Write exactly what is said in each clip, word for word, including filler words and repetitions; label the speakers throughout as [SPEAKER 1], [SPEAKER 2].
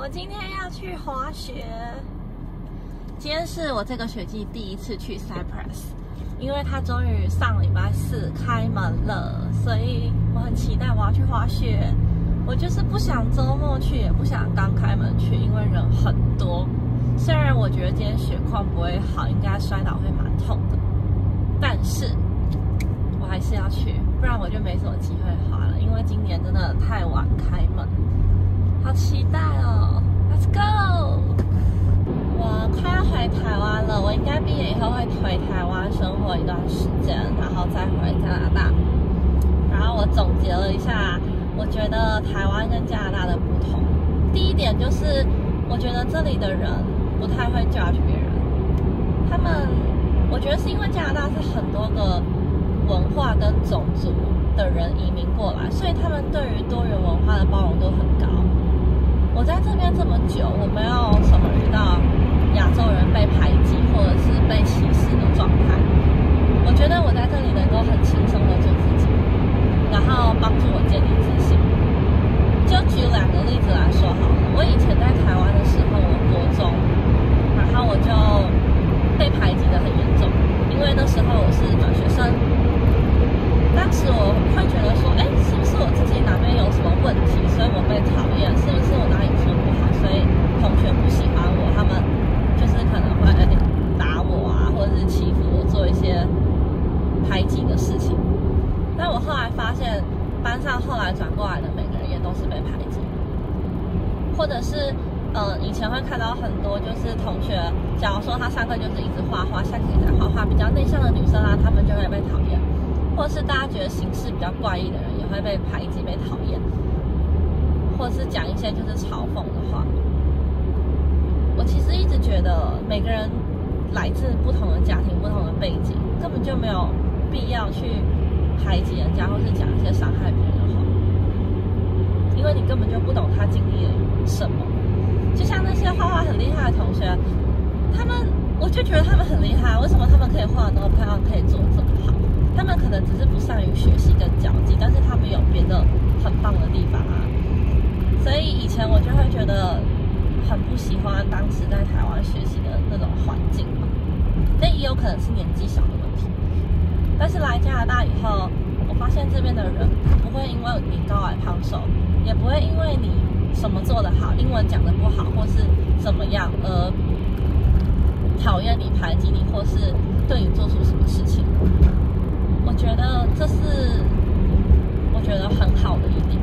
[SPEAKER 1] 我今天要去滑雪。今天是我这个雪季第一次去 Cypress， 因为它终于上礼拜四开门了，所以我很期待我要去滑雪。我就是不想周末去，也不想刚开门去，因为人很多。虽然我觉得今天雪况不会好，应该摔倒会蛮痛的，但是我还是要去，不然我就没什么机会滑了。因为今年真的太晚开门，好期待哦 ！Let's go！ 我快要回台湾了，我应该毕业以后会回台湾生活一段时间，然后再回加拿大。然后我总结了一下，我觉得台湾跟加拿大的不同。第一点就是，我觉得这里的人不太会 judge 别人。他们，我觉得是因为加拿大是很多个文化跟种族的人移民过来，所以他们对于多元文化的包容度很高。我在这边这么久，我没有什么遇到亚洲人被排挤或者是被歧视的状态。我觉得我在这里能够很轻松的做自己，然后帮助我建立自信。就举两个例子来说好了，我以前在台湾的时候，我国中，然后我就被排挤得很严重，因为那时候我是转学生。当时我会觉得说，哎，是不是我自己哪边有什么问题，所以我被讨厌？是不是我哪里做不好，所以同学不喜欢我？他们就是可能会打我啊，或者是欺负我，做一些排挤的事情。但我后来发现，班上后来转过来的每个人也都是被排挤，或者是呃，以前会看到很多就是同学，假如说他上课就是一直画画，下课也在画画，比较内向的女生啊，他们就会被讨厌。或是大家觉得行事比较怪异的人也会被排挤、被讨厌，或是讲一些就是嘲讽的话。我其实一直觉得每个人来自不同的家庭、不同的背景，根本就没有必要去排挤人家，或是讲一些伤害别人的话，因为你根本就不懂他经历了什么。就像那些画画很厉害的同学，他们我就觉得他们很厉害，为什么他们可以画得那么漂亮，可以做得这么好？他们可能只是不善于学习跟交际，但是他们有别的很棒的地方啊。所以以前我就会觉得很不喜欢当时在台湾学习的那种环境吧。那也有可能是年纪小的问题。但是来加拿大以后，我发现这边的人不会因为你高矮胖瘦，也不会因为你什么做得好，英文讲得不好，或是怎么样而讨厌你、排挤你，或是对你做出什么事情。我觉得这是我觉得很好的一点。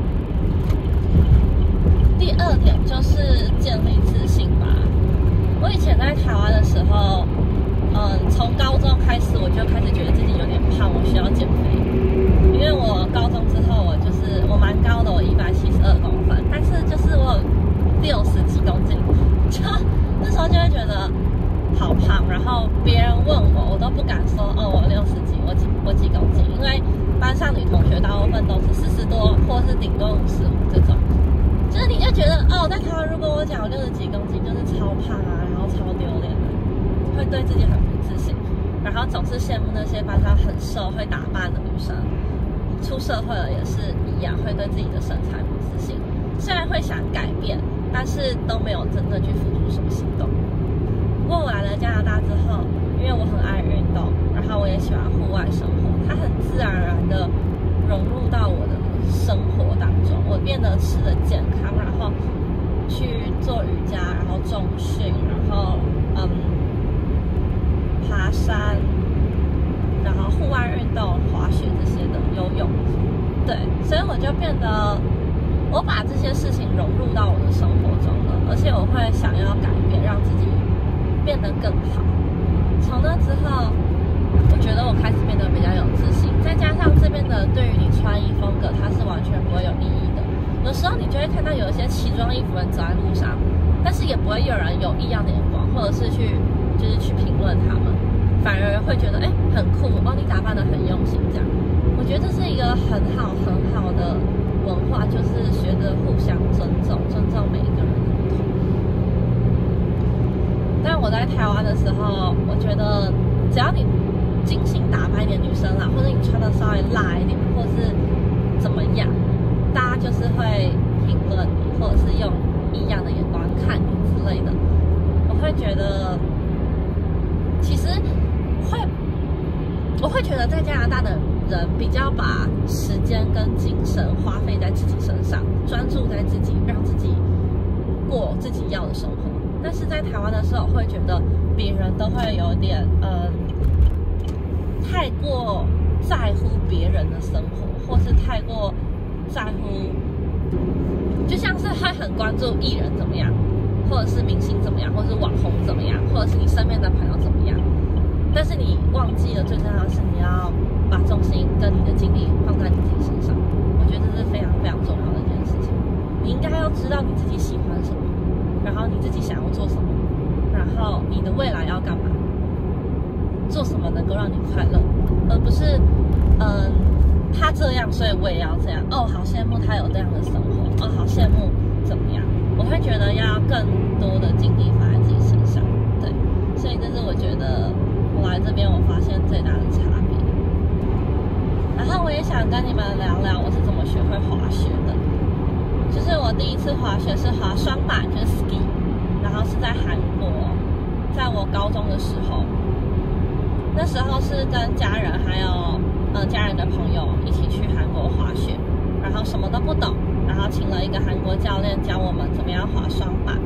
[SPEAKER 1] 第二点就是建立自信吧。我以前在台湾的时候，嗯，从高中开始我就开始觉得自己有点胖，我需要减肥。因为我高中之后，我就是我蛮高的，我一百七十二公分，但是就是我有六十几公斤，就那时候就会觉得好胖，然后别人问我，我都不敢说哦，我六十几，我几我几公斤，因为班上女同学大部分都是四十多，或是顶多五十五这种，就是你就觉得哦，在台湾如果我讲我六十几公斤，就是超胖啊，然后超丢脸的，会对自己很不自信，然后总是羡慕那些班上很瘦会打扮的女生，出社会了也是一样，会对自己的身材不自信，虽然会想改变，但是都没有真正去付出什么行动。不过我来了加拿大之后，因为我很爱运动，然后我也喜欢户外生活，它很自然而然的融入到我的生活当中。我变得吃得健康，然后去做瑜伽，然后重训，然后嗯爬山，然后户外运动、滑雪这些的，游泳，对，所以我就变得我把这些事情融入到我的生活中了，而且我会想要改变，让自己变得更好。从那之后，我觉得我开始变得比较有自信，再加上这边的对于你穿衣风格，它是完全不会有异议的。有时候你就会看到有一些奇装异服人走在路上，但是也不会有人有异样的眼光，或者是去就是去评论他们，反而会觉得哎很酷，哦你打扮得很用心这样。我觉得这是一个很好很好的文化，就是学着互相尊重，尊重每一个人的不同。但我在台湾的时候，我觉得只要你精心打扮一点女生啦，或者你穿的稍微辣一点，或是怎么样，大家就是会评论你，或者是用异样的眼光看你之类的。我会觉得，其实会，我会觉得在加拿大的人比较把时间跟精神花费在自己身上，专注在自己，让自己过自己要的生活。但是在台湾的时候，会觉得别人都会有点呃，太过在乎别人的生活，或是太过在乎，就像是会很关注艺人怎么样，或者是明星怎么样，或者是网红怎么样，或者是你身边的朋友怎么样。但是你忘记了最重要的是，你要把重心跟你的精力放在你自己身上。我觉得这是非常非常重要的一件事情。你应该要知道你自己喜欢什么，然后你自己想要做什么，然后你的未来要干嘛，做什么能够让你快乐，而不是嗯他这样，所以我也要这样。哦，好羡慕他有这样的生活，哦，好羡慕怎么样？我会觉得要更多的精力放在自己身上，对，所以这是我觉得我来这边我发现最大的差别。然后我也想跟你们聊聊我是怎么学会滑雪的。就是我第一次滑雪是滑双板，就是 ski， 然后是在韩国，在我高中的时候，那时候是跟家人还有呃家人的朋友一起去韩国滑雪，然后什么都不懂，然后请了一个韩国教练教我们怎么样滑双板。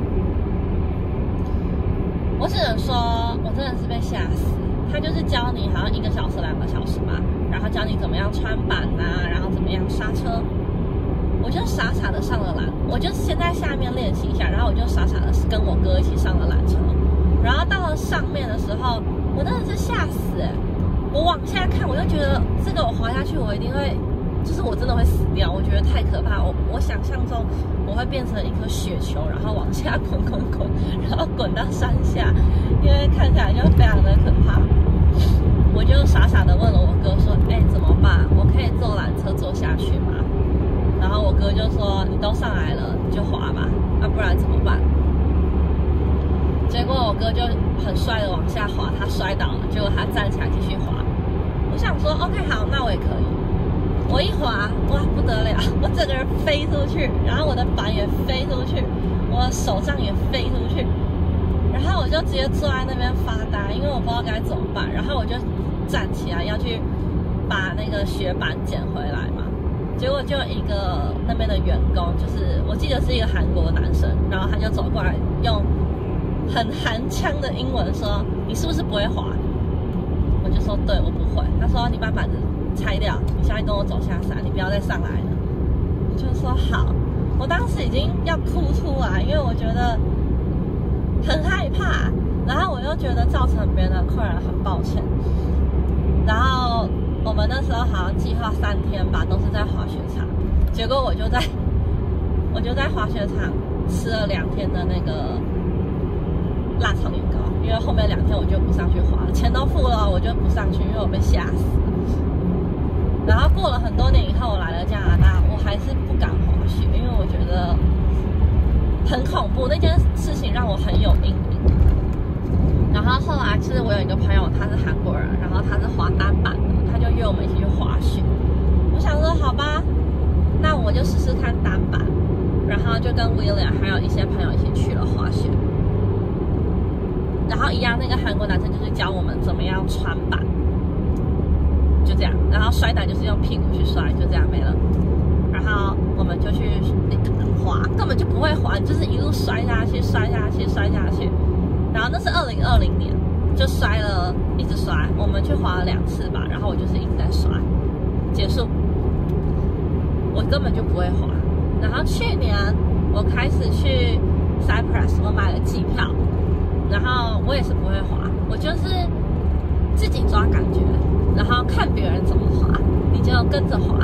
[SPEAKER 1] 我只能说，我真的是被吓死。他就是教你好像一个小时、两个小时吧，然后教你怎么样穿板啊，然后怎么样刹车。我就傻傻的上了缆，我就先在下面练习一下，然后我就傻傻的跟我哥一起上了缆车。然后到了上面的时候，我真的是吓死哎、欸！我往下看，我就觉得这个我滑下去，我一定会，就是我真的会死掉。我觉得太可怕，我我想象中我会变成一颗雪球，然后往下滚滚滚，然后滚到山下，因为看起来就非常的可怕。我就傻傻的问了我哥说：“哎、欸，怎么办？我可以坐缆车坐下去吗？”然后我哥就说：“你都上来了，你就滑吧，啊，不然怎么办？”结果我哥就很帅的往下滑，他摔倒了，结果他站起来继续滑。我想说 ，OK， 好，那我也可以。我一滑，哇，不得了，我整个人飞出去，然后我的板也飞出去，我的手杖也飞出去，然后我就直接坐在那边发呆，因为我不知道该怎么办。然后我就站起来要去把那个雪板捡回来嘛。结果就一个那边的员工，就是我记得是一个韩国的男生，然后他就走过来，用很韩腔的英文说：“你是不是不会滑？”我就说：“对，我不会。”他说：“你把板子拆掉，你现在跟我走下山，你不要再上来了。”我就说：“好。”我当时已经要哭出来，因为我觉得很害怕，然后我又觉得造成别人的困扰，很抱歉。然后我们那时候好像计划三天吧，都是在滑雪场。结果我就在我就在滑雪场吃了两天的那个辣炒年糕，因为后面两天我就不上去滑了，钱都付了，我就不上去，因为我被吓死了。然后过了很多年以后，我来了加拿大，我还是不敢滑雪，因为我觉得很恐怖，那件事情让我很有阴影。然后后来其实我有一个朋友，他是韩国人，然后他是滑单板的，他就约我们一起去滑雪。我想说好吧，那我就试试看单板，然后就跟 William 还有一些朋友一起去了滑雪。然后一样，那个韩国男生就是教我们怎么样穿板，就这样。然后摔倒就是用屁股去摔，就这样没了。然后我们就去滑，根本就不会滑，就是一路摔下去，摔下去，摔下去。然后那是二零二零年，就摔了，一直摔。我们去滑了两次吧，然后我就是一直在摔。结束，我根本就不会滑。然后去年我开始去 Cyprus， 我买了机票，然后我也是不会滑，我就是自己抓感觉，然后看别人怎么滑，你就跟着滑。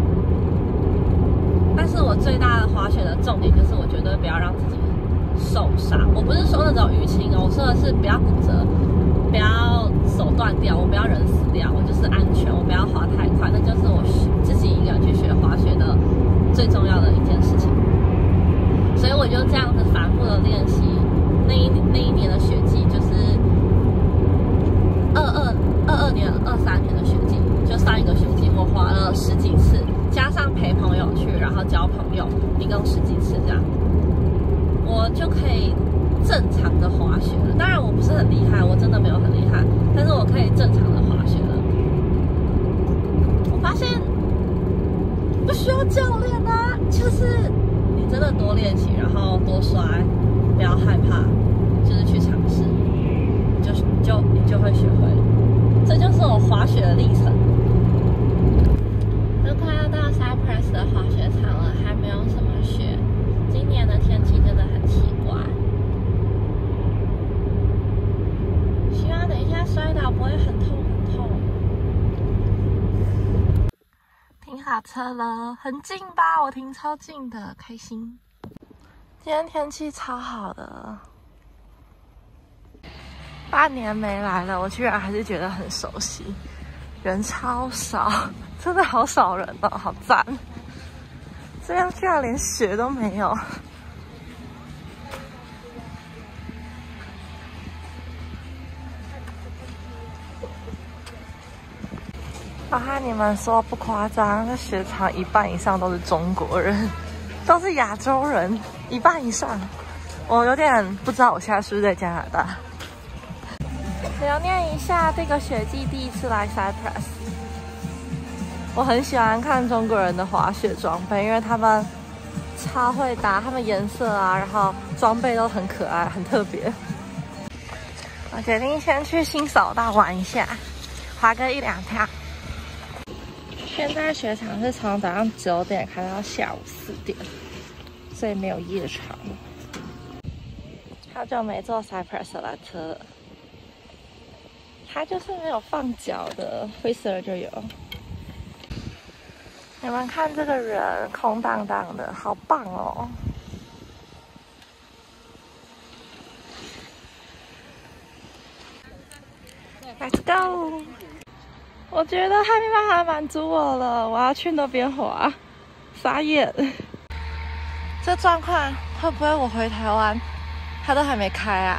[SPEAKER 1] 但是我最大的滑雪的重点就是，我绝对不要让自己受伤。我不是说那种淤青哦，我说的是不要骨折，不要手断掉，我不要人死掉，我就是安全，我不要滑太快。那就是我自己一个人去学滑雪的最重要的一件事情。所以我就这样子反复的练习。那一那一年的雪季就是二二二二年、二三年的雪季，就上一个雪季我滑了十几次，加上陪朋友去，然后交朋友，一共十几次这样。 我就可以正常的滑雪了。当然我不是很厉害，我真的没有很厉害，但是我可以正常的滑雪了。我发现不需要教练啊，就是你真的多练习，然后多摔，不要害怕，就是去尝试，你就你就你就会学会了。这就是我滑雪的历程。都快要到 Cypress 的滑雪场了，还没有什么雪。今年的天气真的很奇怪。希望等一下摔倒不会很痛很痛。停好车了，很近吧？我停超近的，开心。今天天气超好的，半年没来了，我居然还是觉得很熟悉。人超少，真的好少人哦，好赞！这样居然连雪都没有。我和你们说不夸张，这雪场一半以上都是中国人，都是亚洲人，一半以上。我有点不知道我现在是不是在加拿大。留念一下这个雪季第一次来 Cypress。我很喜欢看中国人的滑雪装备，因为他们超会搭，他们颜色啊，然后装备都很可爱，很特别。我决定先去新手道玩一下，滑个一两跳。现在雪场是从早上九点开到下午四点，所以没有夜场。好久没坐 Cypress 的缆车了，它就是没有放脚的 Whistler 就有。你们看这个人空荡荡的，好棒哦！Let's go！ 我觉得还没办法满足我了，我要去那边滑，傻眼。这状况会不会我回台湾，它都还没开啊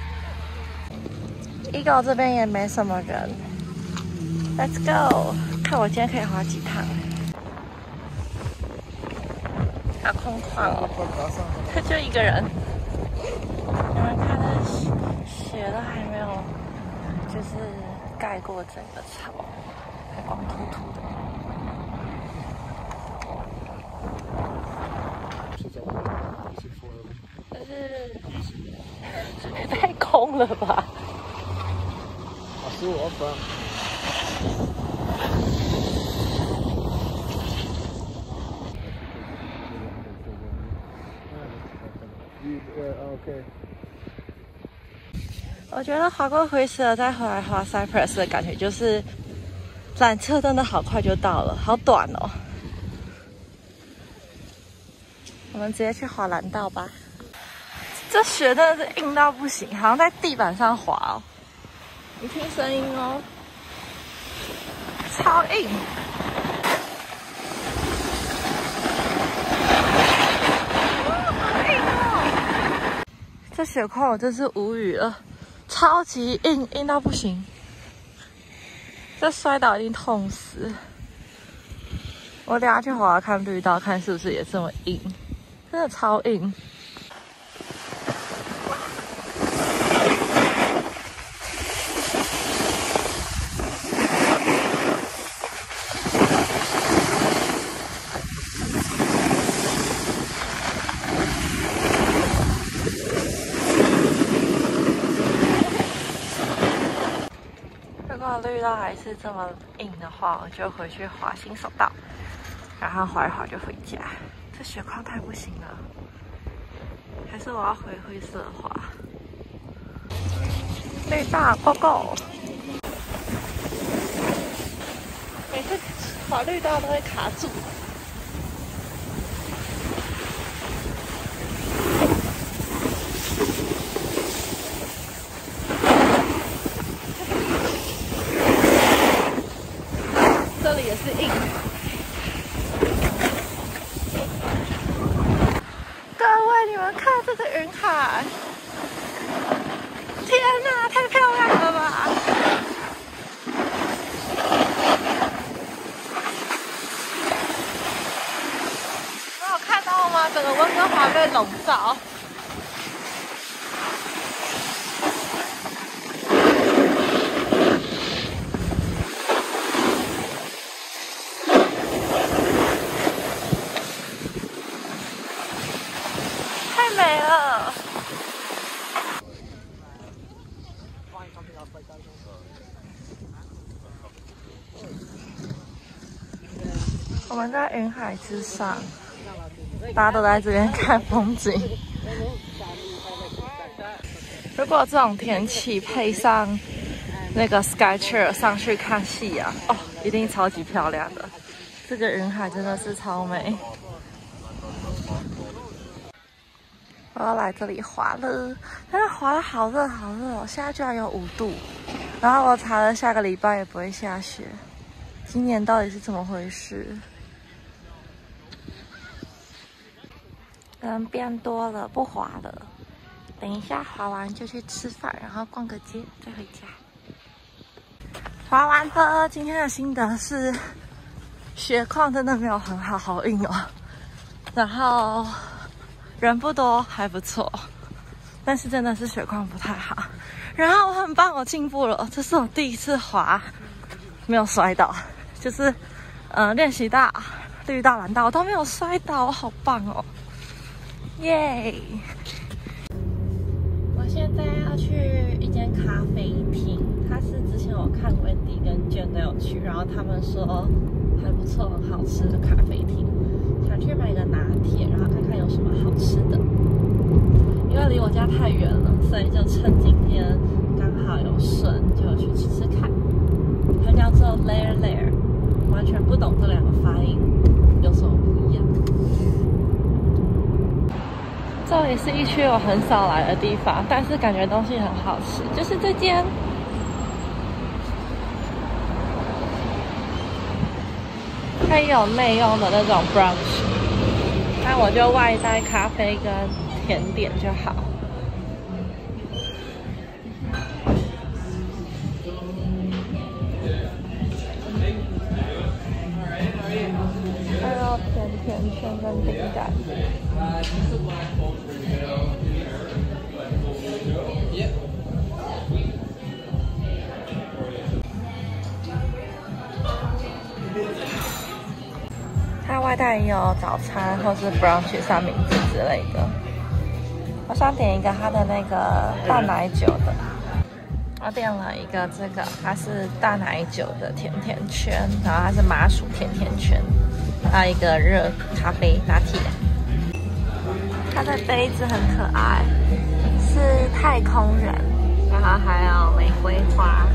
[SPEAKER 1] ？Eagle 这边也没什么人。Let's go！ 看我今天可以滑几趟。好空旷哦，他就一个人。你们看那雪都还没有，就是盖过整个草，还光秃秃的。但是太空了吧？十五分。我觉得滑过Whistler再回来滑 Cypress 的感觉就是，缆车真的好快就到了，好短哦。我们直接去滑蓝道吧。这雪真的是硬到不行，好像在地板上滑哦。你听声音哦，超硬。这雪况我真是无语了，超级硬，硬到不行。这摔倒一定痛死。我等下去滑看绿道，看是不是也这么硬，真的超硬。绿道还是这么硬的话，我就回去滑新手道，然后滑一滑就回家。这雪况太不行了，还是我要回灰色滑。绿道 ，Go Go！ 每次滑绿道都会卡住。这里也是硬。各位，你们看这个云海，天哪，太漂亮了吧！没有看到吗？整个温哥华被笼罩。 我们在云海之上，大家都在这边看风景。如果这种天气配上那个 Sky Chair 上去看夕阳，哦，一定超级漂亮的。这个云海真的是超美。我要来这里滑了，但是滑的好热好热哦，现在居然有五度。然后我查了，下个礼拜也不会下雪。今年到底是怎么回事？人变多了，不滑了。等一下滑完就去吃饭，然后逛个街，再回家。滑完了，今天的心得是，雪况真的没有很好，好硬哦。然后人不多，还不错，但是真的是雪况不太好。然后我很棒，我进步了，这是我第一次滑，没有摔倒，就是呃练习到绿道、蓝道我都没有摔倒，我好棒哦，耶！我现在要去一间咖啡厅，它是之前我看Wendy跟Jen都有去，然后他们说还不错，很好吃的咖啡厅，想去买个拿铁，然后看看有什么好吃的。因为离我家太远了，所以就趁今天刚好有顺，就去吃吃看。它叫做 Layer Layer， 完全不懂这两个发音有什么不一样。这里是一区我很少来的地方，但是感觉东西很好吃，就是这间。它也有内用的那种 brunch， 那我就外带咖啡跟甜点就好。还有甜甜圈跟饼干。它外带也有早餐或是 brunch 三明治之类的。我想点一个它的那个淡奶酒的，我点了一个这个，它是淡奶酒的甜甜圈，然后它是麻薯甜甜圈，还有一个热咖啡拿铁。它的杯子很可爱，是太空人，然后还有玫瑰花。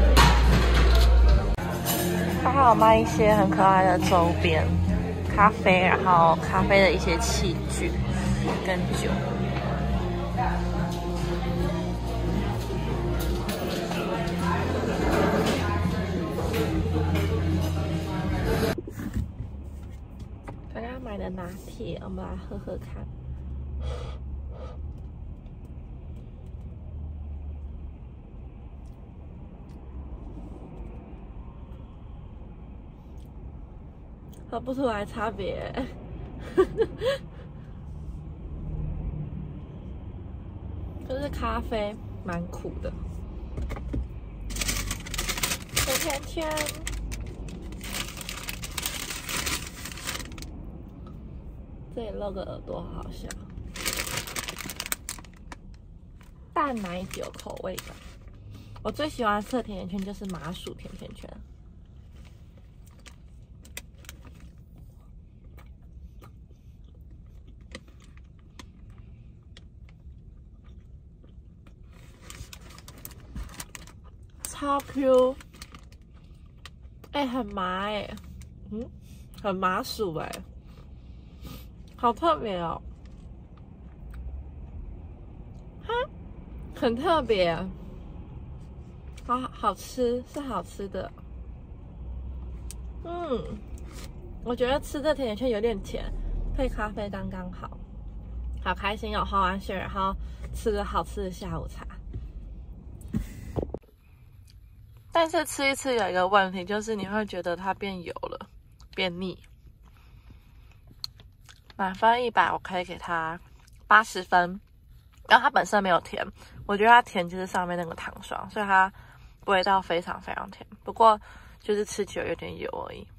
[SPEAKER 1] 它还有卖一些很可爱的周边，咖啡，然后咖啡的一些器具跟酒。刚刚买的拿铁，我们来喝喝看。喝不出来差别，就是咖啡蛮苦的。甜甜圈，这里露个耳朵，好好笑。淡奶酒口味的，我最喜欢吃的甜甜圈就是麻薯甜甜圈。超 Q， 哎、欸，很麻哎、欸，嗯，很麻薯哎、欸，好特别哦，哈，很特别，好好吃，是好吃的，嗯，我觉得吃这甜甜圈有点甜，配咖啡刚刚好，好开心哦，滑完雪然后吃了好吃的下午茶。但是吃一吃有一个问题，就是你会觉得它变油了，变腻。满分一百，我可以给它八十分。然后它本身没有甜，我觉得它甜就是上面那个糖霜，所以它不会到非常非常甜。不过就是吃久有点油而已。